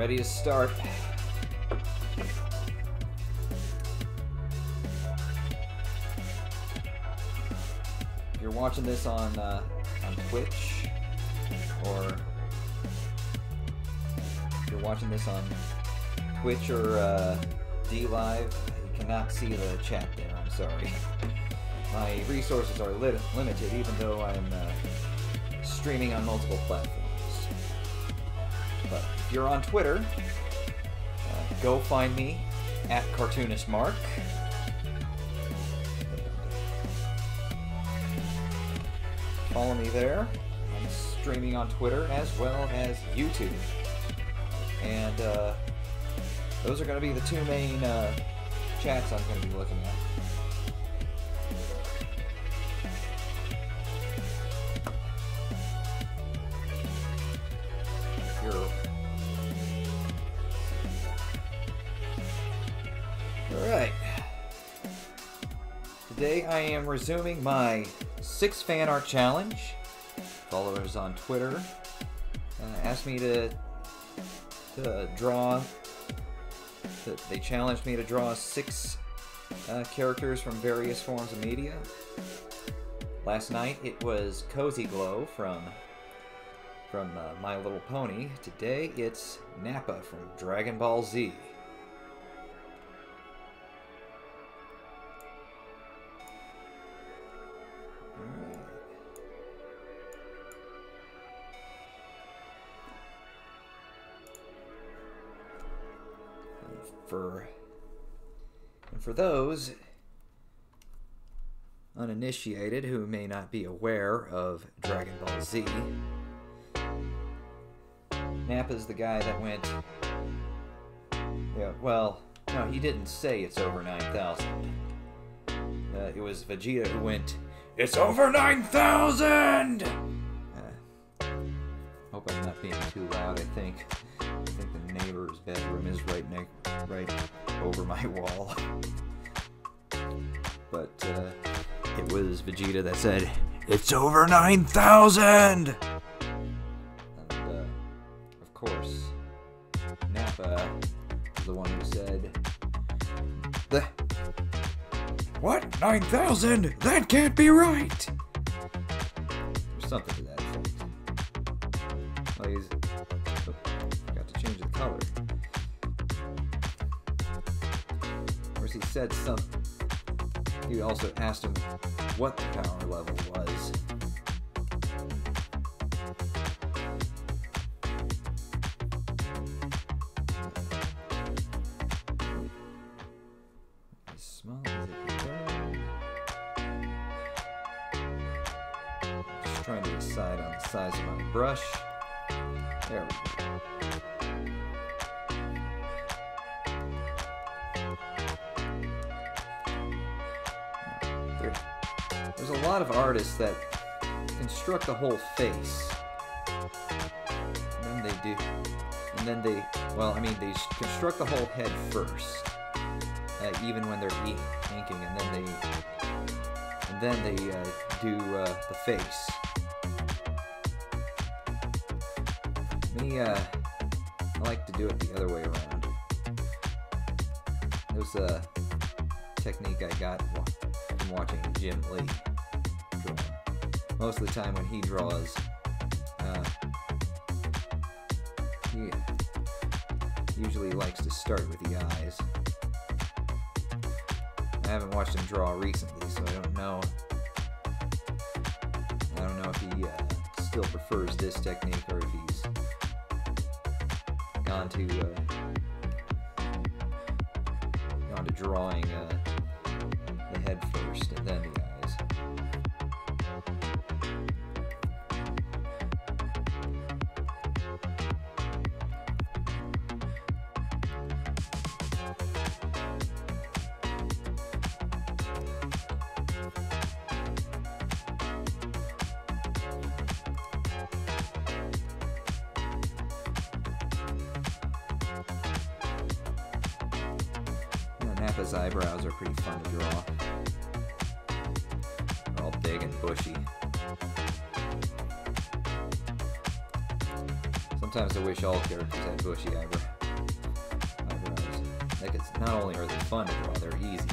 Ready to start. If you're watching this on Twitch, or if you're watching this on Twitch or DLive, you cannot see the chat there. I'm sorry. My resources are limited, even though I'm streaming on multiple platforms. But if you're on Twitter, go find me at CartoonistMark. Follow me there. I'm streaming on Twitter as well as YouTube. And those are going to be the two main chats I'm going to be looking at. Alright. Today I am resuming my 6 fan art challenge. Followers on Twitter asked me to draw. They challenged me to draw 6 characters from various forms of media. Last night it was Cozy Glow from My Little Pony. Today it's Nappa from Dragon Ball Z. For those uninitiated who may not be aware of Dragon Ball Z, Nappa's the guy that went, yeah, well, no, he didn't say it's over 9,000. It was Vegeta who went, "It's over 9,000!" Hope I'm not being too loud. I think the neighbor's bedroom is right over my wall. But it was Vegeta that said, "It's over 9,000!" And of course, Nappa was the one who said, "What? 9,000? That can't be right!" Or something to that effect. Well, he's got to change the color. Of course, he said something. He also asked him what the power level was. As small as it can go. Just trying to decide on the size of my brush. There we go. There's a lot of artists that construct the whole face. And then they do. And then they, well, I mean, they construct the whole head first. Even when they're inking, and then they do the face. Me, I like to do it the other way around. There's a technique I got from watching Jim Lee draw. Most of the time when he draws, he usually likes to start with the eyes. I haven't watched him draw recently, so I don't know. If he still prefers this technique or if he's gone to drawing the head first and then the eyes. Nappa's eyebrows are pretty fun to draw. They're all big and bushy. Sometimes I wish all characters had bushy eyebrows. Like, it's not only are they fun to draw, they're easy.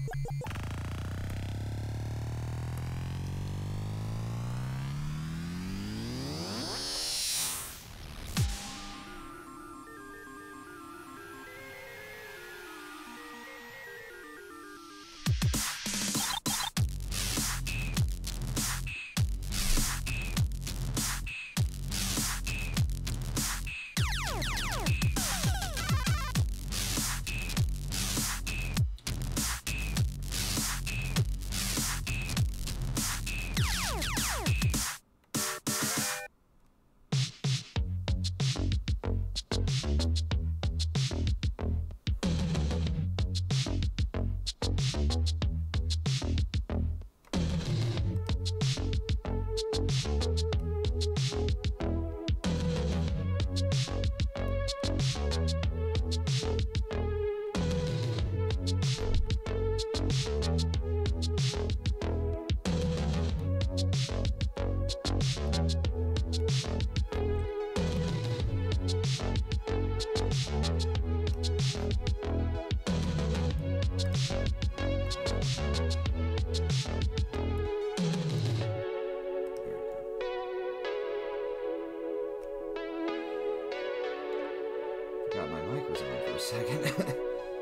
Forgot my mic was on for a second.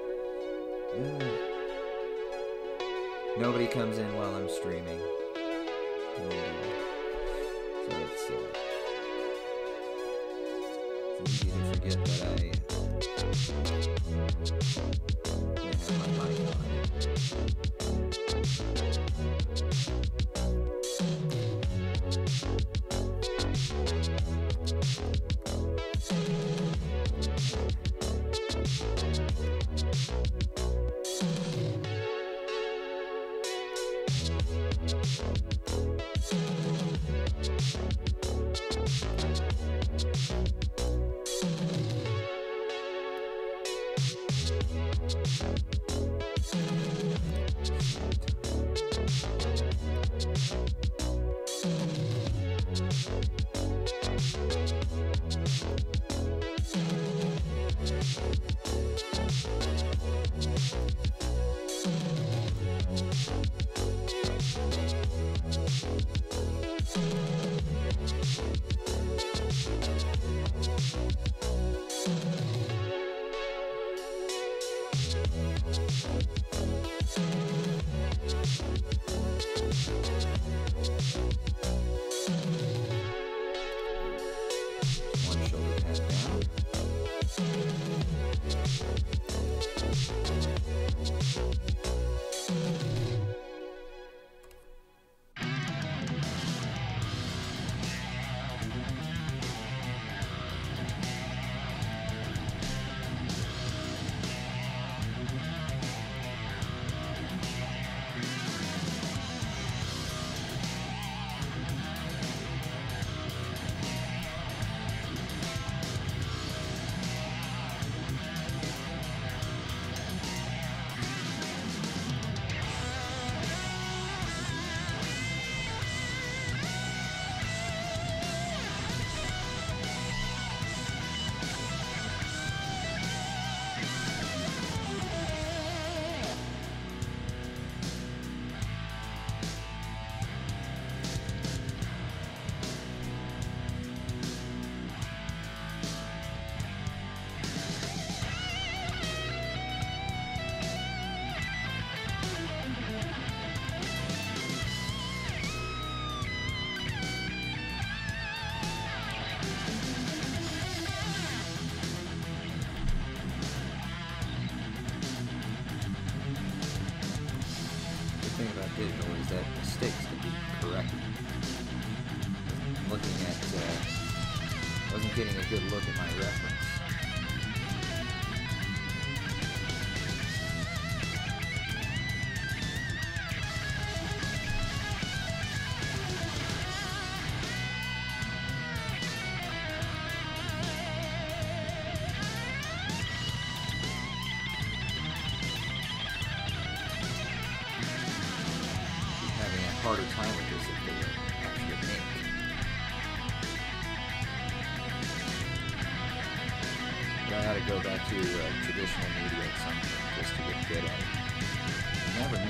Nobody comes in while I'm streaming. So it's easy to forget that I have my mic on. Digital is that mistakes can be corrected. I'm looking at, wasn't getting a good look at my reference. Harder time with this if they were actually ink. But I had to go back to traditional media at some point just to get good at it. You never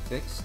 fixed.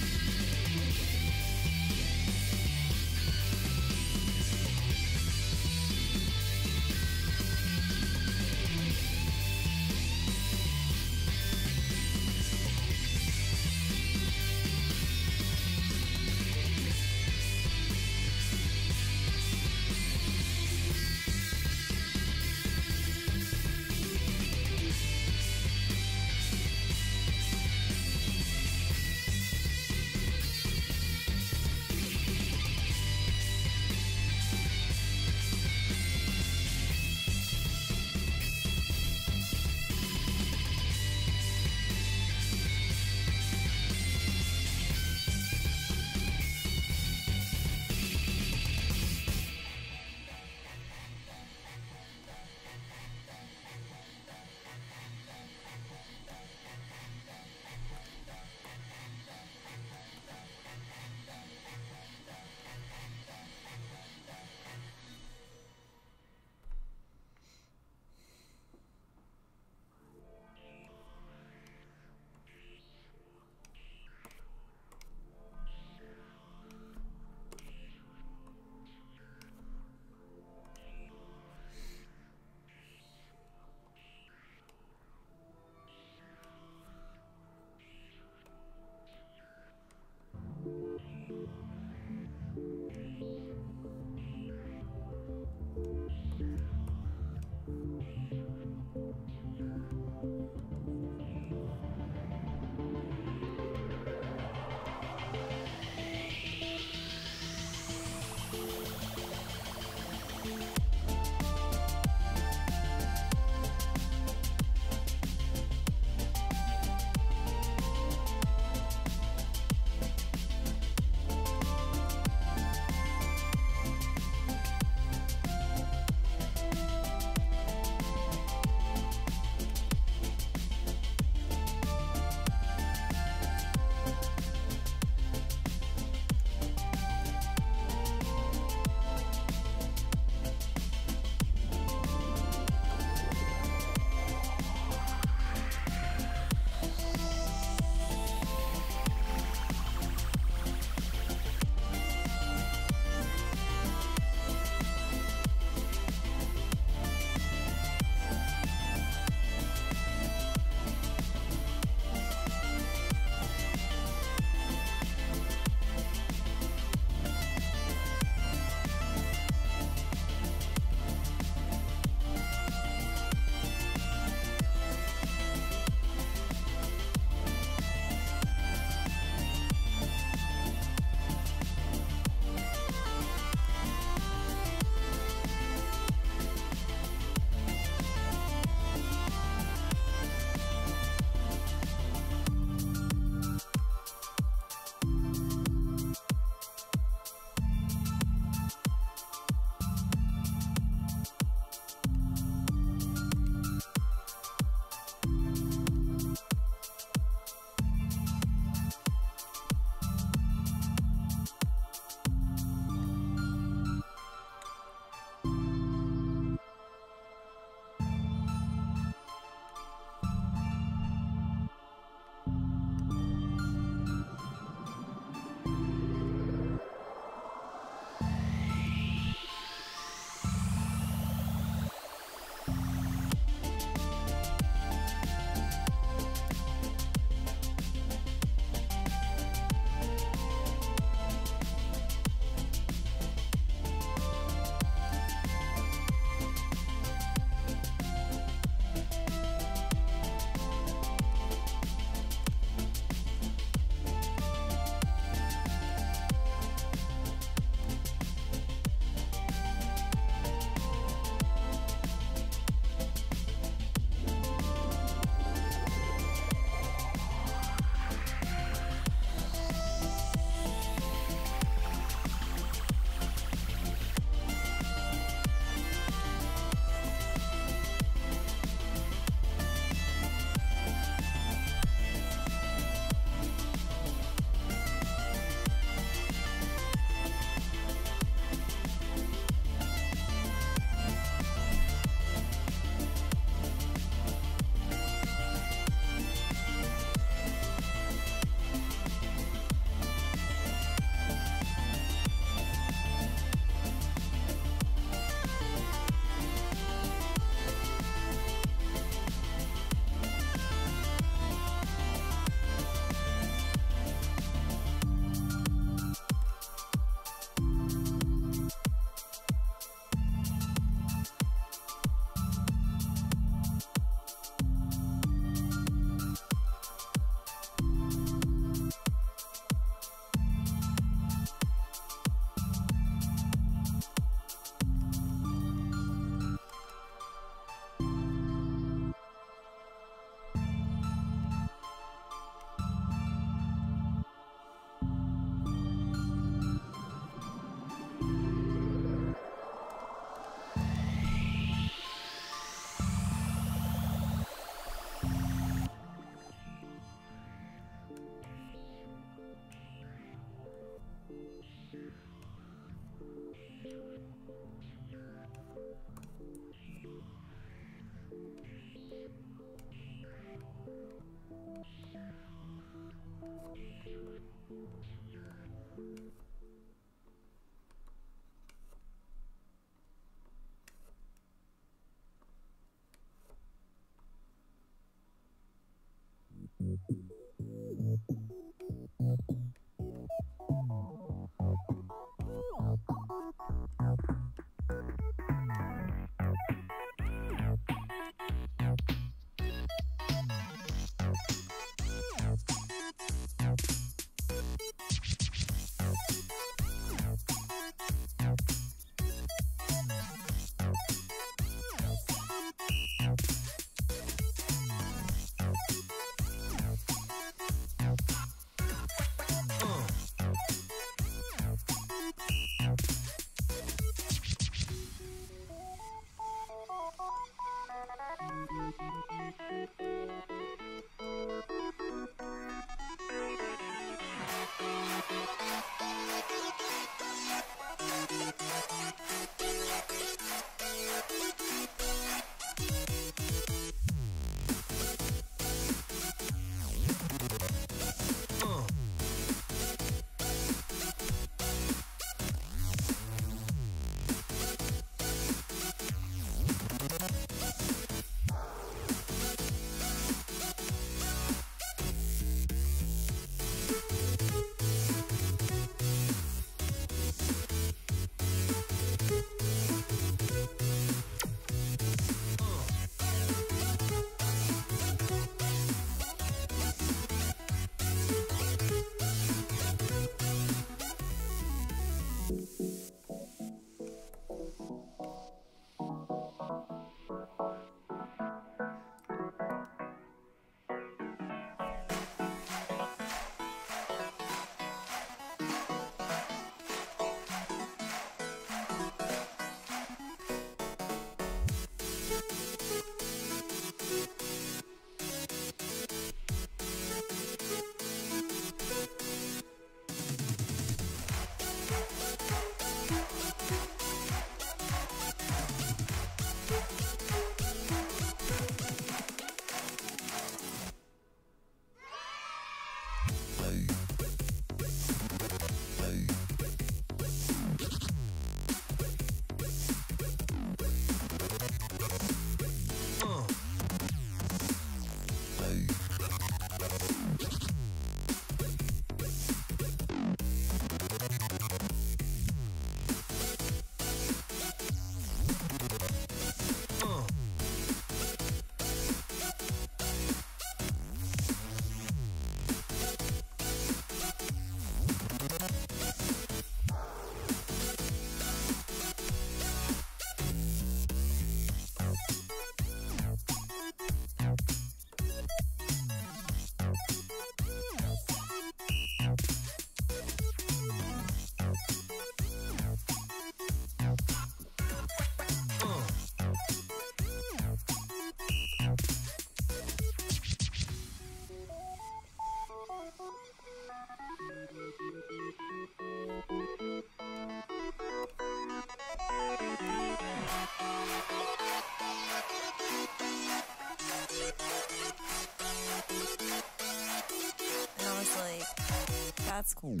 That's cool.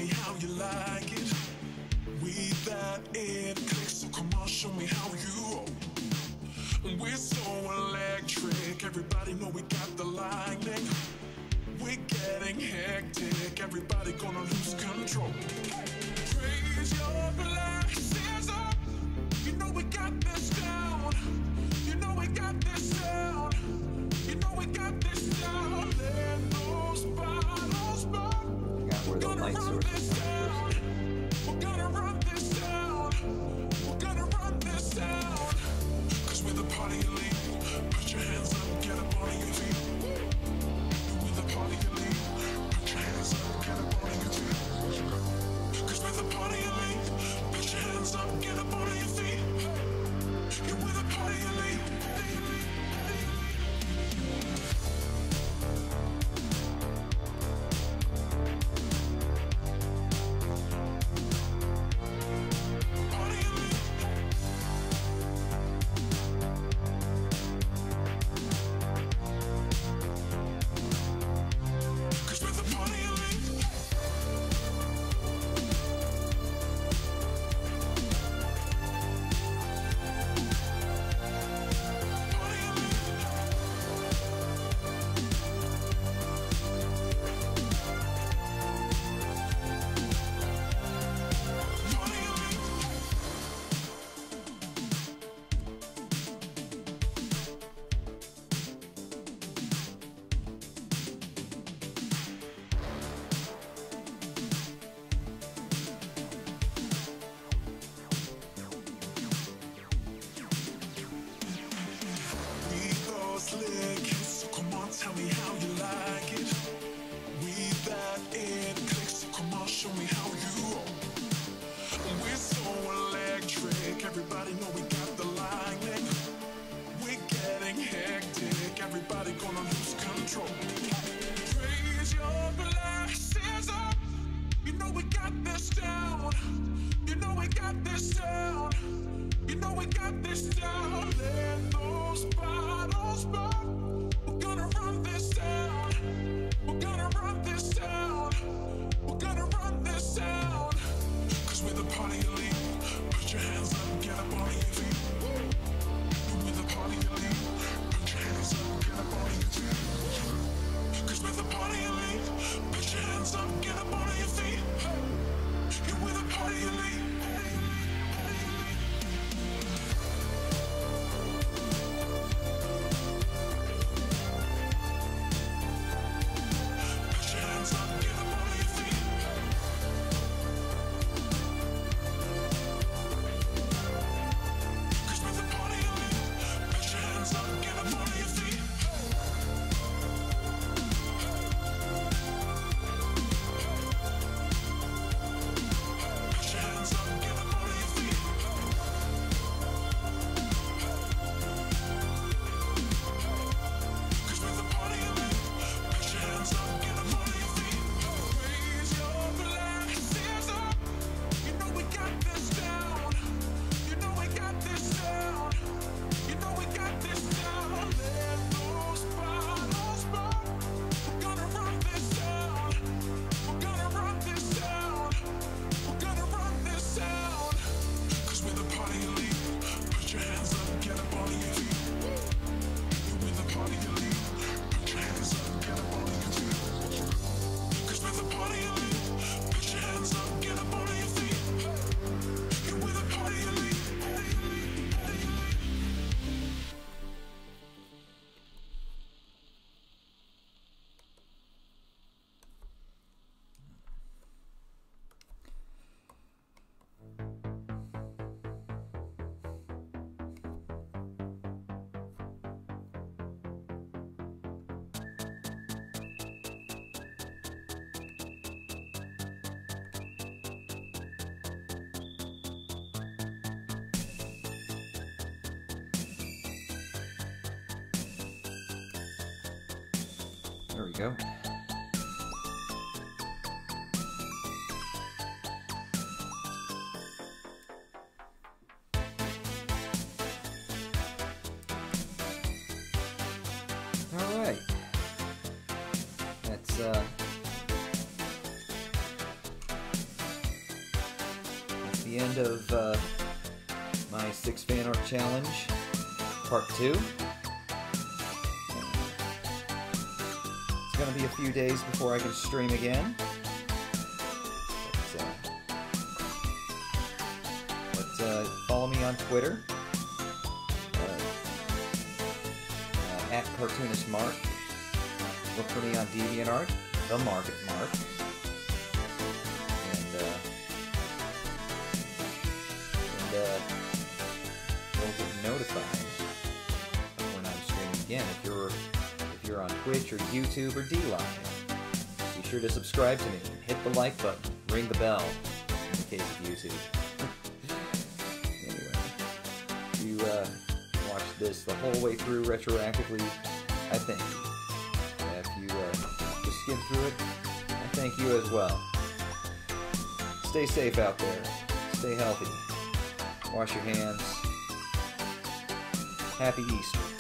me how you like it. We that it clicks, so come on, show me how you roll. We're so electric, everybody know we got the lightning. We're getting hectic, everybody gonna lose control. Raise your glasses up, you know we got this down. You know we got this down. You know we got this down. Let those bottles pop. We're gonna run this down. We're gonna run this down. We're gonna run this down. Cause we're the party elite. Put your hands up, get up on your feet. We're the party elite. Put your hands up, get up on your feet. Cause we're the party elite. Put your hands up, get up on your feet. Yeah, we're the party elite. So come on, tell me how you like it. We that it clicks, so come on, show me how you roll. We're so electric, everybody know we got the lightning. We're getting hectic, everybody gonna lose control. Raise your glasses up, you know we got this down. You know we got this down. You know we got this down. Let those bottles pop. We're gonna run this down. We're gonna run this down. We're gonna run this down. Cause we're the party elite. Put your hands up, get up on your feet. We're the party elite. Put your hands up, get up on your feet. Cause we're the party elite. Put your hands up, get up on your feet. Yeah, we're the party elite. There we go. All right. the end of my 6 fan art challenge, part 2. It's going to be a few days before I can stream again. But follow me on Twitter, at Cartoonist Mark. Look for me on DeviantArt, The Market Mark. You'll get notified when I'm streaming again. If you're on Twitch or YouTube or DLive, be sure to subscribe to me. Hit the like button. Ring the bell. In the case of YouTube. Anyway, if you watched this the whole way through retroactively, I thank you. If you just skim through it, I thank you as well. Stay safe out there. Stay healthy. Wash your hands. Happy Easter.